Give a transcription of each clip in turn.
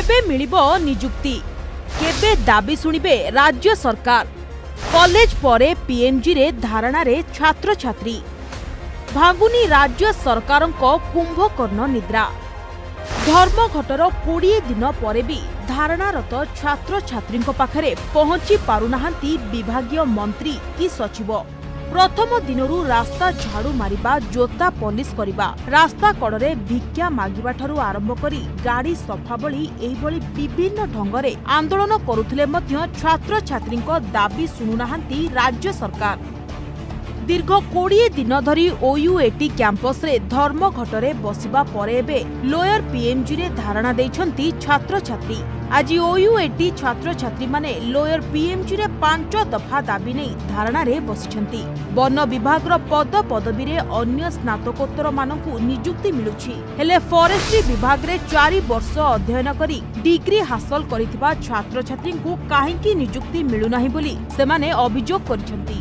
केबे मिलिबो निजुक्ति केबे दाबी सुनिबे राज्य सरकार कॉलेज परे पीएमजी रे धारणा रे छात्र छात्री भांगुनी राज्य सरकारंको कुंभकर्ण निद्रा धर्मघटर 20 दिन परे भी धारणारत छात्र छात्री पाखरे पहुंची पारुनाहांती विभागीय मंत्री कि सचिव प्रथम दिनरू रास्ता झाड़ू मारिबा जोता पॉलिश करिबा रास्ता कड़े भिक्षा मागिबा ठारू आरंभ करी गाड़ी सफा भली एही भली विभिन्न ढंगरे आंदोलन करुथिले मध्य छात्र छात्रींको दाबी सुनुनाहांती राज्य सरकार दीर्घ 20 दिन धरी ओयूएटी कैंपस रे धर्मघटरे बसिबा परे एबे लोयर पीएमजी रे धारणा दैछंती छात्र छात्री आज ओयूएटी छात्र छात्री माने लोयर पीएमजी रे 5 दफा दाबी नै धारणा रे बसिछंती वन विभाग रो पद पदवी रे अन्य स्नातकोत्तर मानकु नियुक्ति मिलुछि हेले फॉरेस्ट्री विभाग रे 4 वर्ष अध्ययन करी डिग्री हासिल करिथिबा छात्र छात्री को काहेकि नियुक्ति मिलु नाही बोली सेमाने अभियोग करिछंती।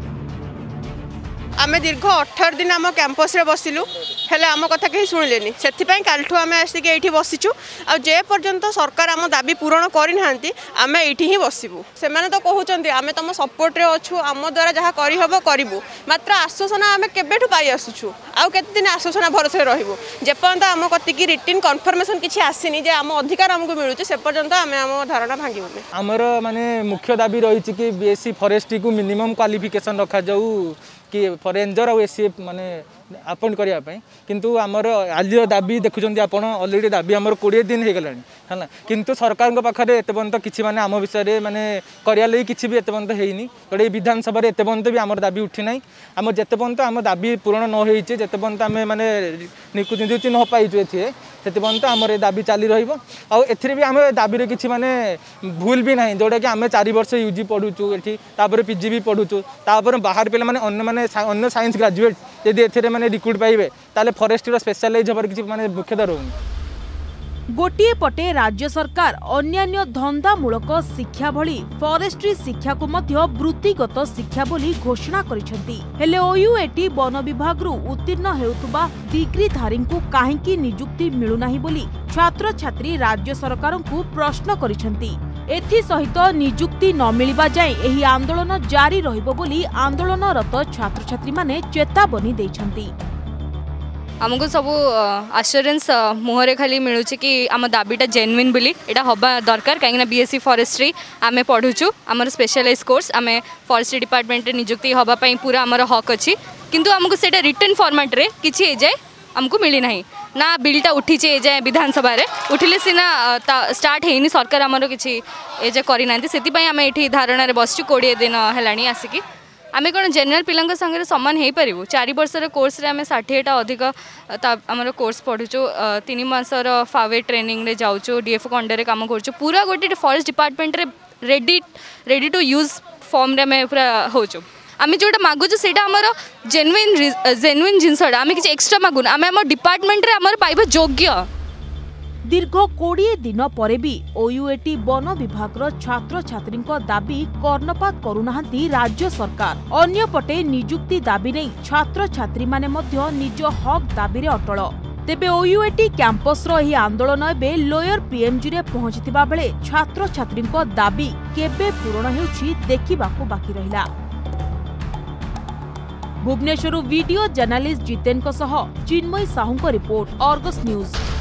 आमे दीर्घ 18 दिन आम कैंपस रे बसिलु हेले आम कथा कहीं शुणिलेनी से कालठू आम आसिक ये बसीचु आ जे पर्यंत सरकार आम दाबी पूरण करना आम ये ही बसबू से तो कहते आम तुम सपोर्ट रे अच्छु आम द्वारा जहाँ करहब करूँ मात्र आश्वासना आम केबेठू पाई आसुछु आउ केते दिन आश्वासना भरोसा रहिबो जेपर्यंत आम कतिकी रिटिन कन्फर्मेशन किसी आसीनी जे आम अधिकार आमको मिलूँ से पर्यंत आम आम धारणा भांगीबुनी आमर माने मुख्य दाबी रही कि बीएससी फॉरेस्ट्री को मिनिमम क्वालिफिकेशन रखा जाऊ कि रेंजर और एसी माने अपॉइंट करने किंतु आमर आज दाबी देखुं आप अलरेडी दाबी आमर 20 दिन हो गलानी है किंतु सरकार पाखे एत पर्यंत किसी माने आम विषय माने करिया लई किसी भी एत पर्यंत होनी गोटे विधानसभा एत पर्यंत भी आमर दाबी उठी ना आम जिते पर्यंत आम दाबी पूरण न होते जिते पर्यंत आम माने नियुक्ति न पाइचु एथे से पर्यंत आमर दाबी चली रही भी आम दाबी किसी माने भूल भी ना जोटा कि आम 4 वर्ष यूजी पढ़ुचु ये पीजी भी पढ़ुचु बाहर पे मैंने अन्य साइंस ग्रेजुएट यदि एथे माने रिक्रूट पाइबे ताले फॉरेस्ट्री स्पेशलाइज होबार किछि माने मुख्यता रहउनी गोटिए पटे राज्य सरकार अन्यान्य धंदामूलक शिक्षा भली फॉरेस्ट्री शिक्षा को मध्य वृत्तिगत शिक्षा बोली घोषणा करिसेंती हेले ओयूएटी वन विभाग रु उत्तीर्ण हेउतबा डिग्रीधारी को काहेकि नियुक्ति मिलु नाही बोली छात्र छात्री राज्य सरकार को प्रश्न करिसेंती एथि सहित नियुक्ति न मिलिबा जाय एही आंदोलन जारी रहिबो बोली आंदोलनरत छात्र छात्री माने चेतावनी दैछंती। आमको सब आश्योरेंस मुहरे खाली मिलूँ कि आम दाबीटा जेन्युइन बोली एटा हवा दरकार कहीं बीएससी फॉरेस्ट्री आम पढ़ुचु आमर स्पेशलाइज कोर्स आम फॉरेस्ट्री डिपार्टमेंट नियुक्ति होगापाई पूरा आमर हक अच्छी किंतु आमको सेटा रिटन फॉर्मेट रे किछि ए जाए आमको मिली नहीं ना बिलटा उठी ए जाए विधानसभा रे उठिले सीना स्टार्ट होनी सरकार आमर किछि ए जाए करना से आम ये धारणा रे बसचु 20 दिन है आसिकी आम कौन जेनेल पिला संगे सामान हो पारू 4 वर्षर कोर्स रे आम 60टा अधिक आमर कोर्स पढ़ुचु 3 मासर फावे ट्रेनिंग रे जाऊँ डीएफओ अंडर रे काम करूँ पूरा गोटे फॉरेस्ट डिपार्टमेंट रे रेडी टू यूज फॉर्म रे आम पूरा होचु आम जोटा मागुचु से जेन्युइन जिनसटा आम किसी एक्सट्रा मागुन आम आम डिपार्टमेंट रे आमर पाइबा योग्य दीर्घ 20 दिन परे भी ओयूएटी वन विभाग छात्र छात्री दाबी कर्णपात करुनाहांती राज्य सरकार अन्य पटे नियुक्ति दाबी नहीं छात्र छात्री माने मध्य निज हक दाबी रे अटल तेबे ओयूएटी कैंपस रो आंदोलन एबे लोयर पीएमजी रे पहुंचीथिबा बेले छात्र छात्री दाबी केबे पूरण हेउछि देखिबाकू बाकी रहिला। Bhubaneswar video journalist Jiten Chinmayee Sahu report Argus news.